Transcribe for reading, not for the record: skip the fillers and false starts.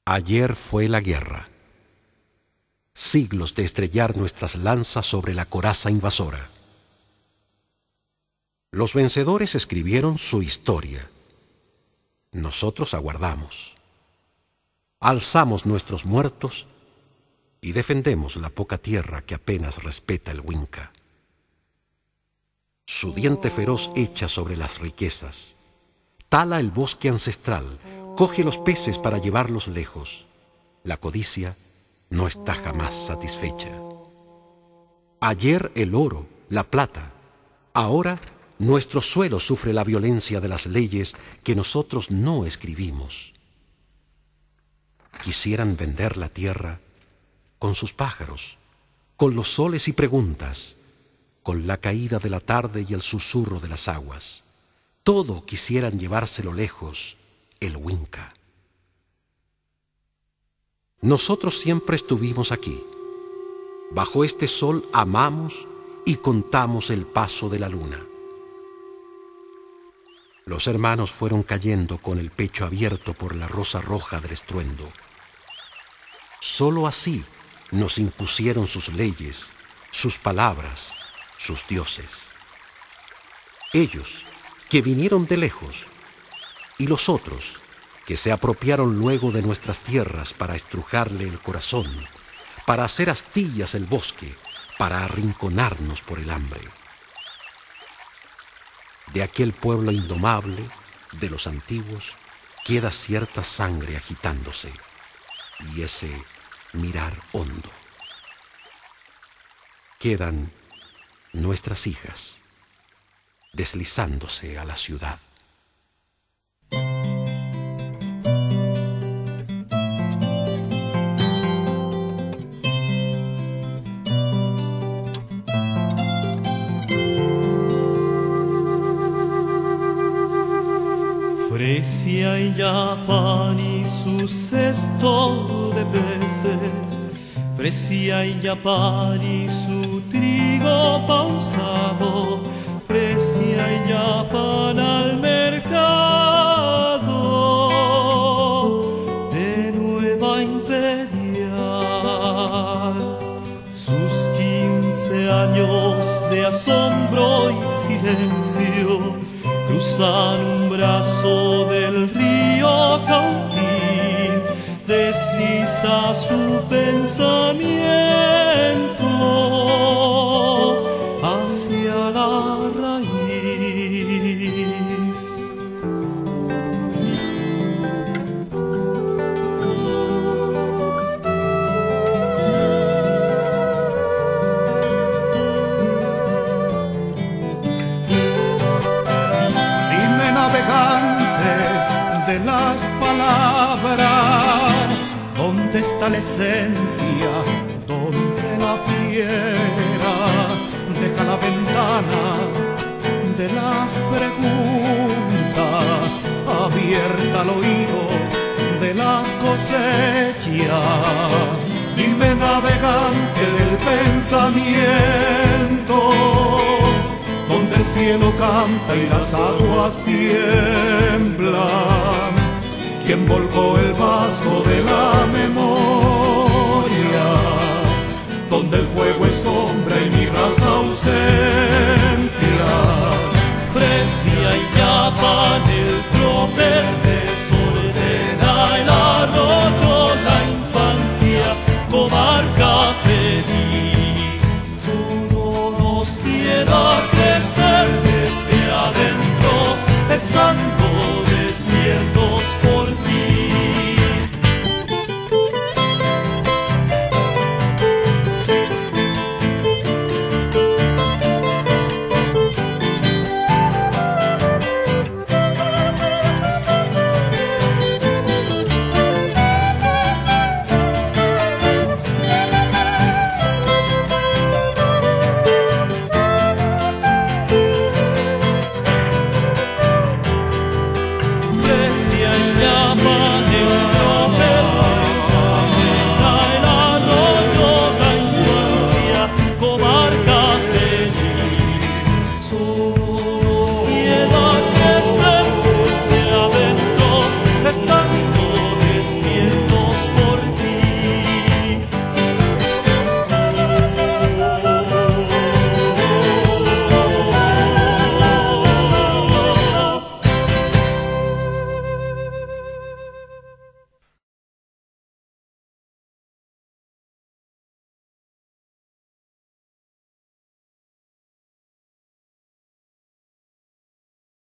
Ayer fue la guerra. Siglos de estrellar nuestras lanzas sobre la coraza invasora. Los vencedores escribieron su historia. Nosotros aguardamos. Alzamos nuestros muertos y defendemos la poca tierra que apenas respeta el Winca. Su diente feroz echa sobre las riquezas, tala el bosque ancestral, coge los peces para llevarlos lejos. La codicia no está jamás satisfecha. Ayer el oro, la plata, ahora nuestro suelo sufre la violencia de las leyes que nosotros no escribimos. Quisieran vender la tierra con sus pájaros, con los soles y preguntas, con la caída de la tarde y el susurro de las aguas. Todo quisieran llevárselo lejos, el Winca. Nosotros siempre estuvimos aquí. Bajo este sol amamos y contamos el paso de la luna. Los hermanos fueron cayendo con el pecho abierto por la rosa roja del estruendo. Solo así nos impusieron sus leyes, sus palabras, sus dioses. Ellos, que vinieron de lejos, y los otros, que se apropiaron luego de nuestras tierras para estrujarle el corazón, para hacer astillas el bosque, para arrinconarnos por el hambre. De aquel pueblo indomable, de los antiguos, queda cierta sangre agitándose y ese mirar hondo. Quedan nuestras hijas deslizándose a la ciudad. Fresia y Yapán y su cesto de peces, Fresia y Yapán y su trigo pausado, Fresia y Yapán al mercado de Nueva Imperial. Sus 15 años de asombro y silencio cruzan un brazo del río Cautín, desliza su pensamiento hacia la raíz. Navegante de las palabras, ¿dónde está la esencia? ¿Dónde la piedra? Deja la ventana de las preguntas abierta al oído de las cosechas. Dime, navegante del pensamiento, donde el cielo canta y las aguas tiemblan. ¿Quién volcó el vaso